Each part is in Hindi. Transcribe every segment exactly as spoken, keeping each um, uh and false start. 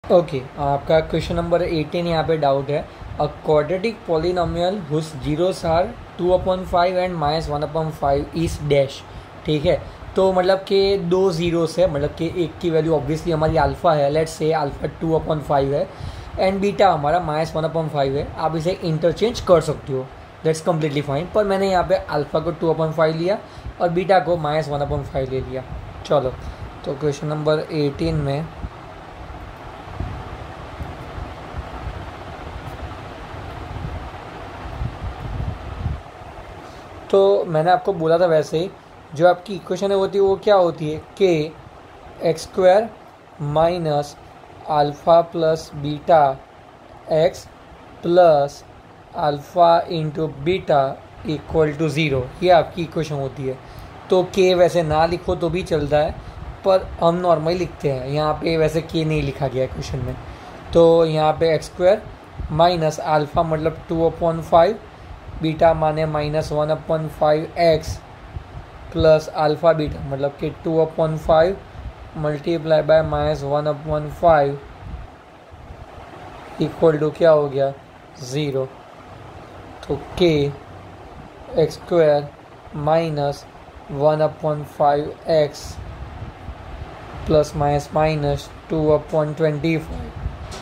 ओके, आपका क्वेश्चन नंबर एटीन यहाँ पे डाउट है। A quadratic polynomial whose zeros are two upon five and minus one upon five is dash. ठीक है, तो मतलब कि दो जीरोस है, मतलब कि एक की वैल्यू ऑब्वियसली हमारी अल्फ़ा है, let's say alpha two upon five है एंड बीटा हमारा माइनस वन अपॉन फाइव है। आप इसे इंटरचेंज कर सकते हो, दैट्स कम्प्लीटली फाइन, पर मैंने यहाँ पे अल्फ़ा को टू अपॉन फाइव लिया और बीटा को माइनस वन अपॉन फाइव ले लिया। चलो, तो क्वेश्चन नंबर एटीन में तो मैंने आपको बोला था वैसे ही, जो आपकी इक्वेशन है होती है वो क्या होती है, k x square minus alpha plus beta x plus alpha into beta equal to zero, ये आपकी इक्वेशन होती है। तो के वैसे ना लिखो तो भी चलता है, पर हम नॉर्मली लिखते हैं, यहाँ पे वैसे के नहीं लिखा गया है क्वेश्चन में। तो यहाँ पे एक्स स्क्वायर माइनस अल्फ़ा मतलब टू अपॉन फाइव, बीटा माने minus one upon five x plus alpha beta मतलब कि two upon five multiply by minus one upon five equal to क्या हो गया, ज़ीरो। तो k x square minus one upon five x plus minus minus two upon twenty five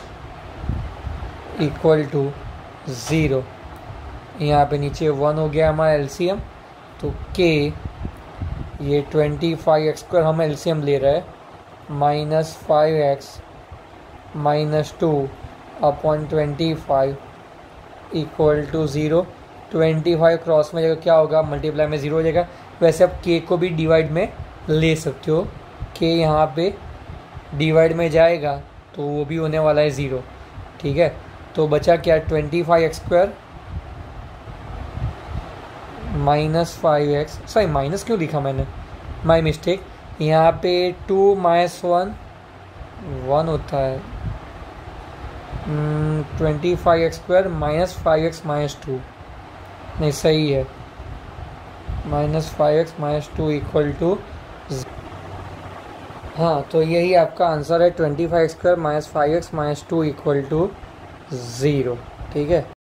equal to zero. यहाँ पे नीचे वन हो गया हमारा एलसीएम, तो के ये ट्वेंटी फाइव एक्स स्क्वायर हम एलसीएम ले रहे हैं minus five x minus two upon twenty five equal to zero. Twenty five cross में जगह क्या होगा, मल्टीप्लाई में ज़ीरो हो जाएगा। वैसे आप के को भी डिवाइड में ले सकते हो, के यहाँ पे डिवाइड में जाएगा तो वो भी होने वाला है ज़ीरो। ठीक है, तो बचा क्या, twenty five x square minus five x, sorry minus क्यों लिखा मैंने, माई मिस्टेक। यहाँ पे टू माइनस वन वन होता है, twenty five x square minus five x minus two, नहीं सही है, minus five x minus two equal to, हाँ तो यही आपका आंसर है, twenty five x square minus five x minus two equal to zero. ठीक है।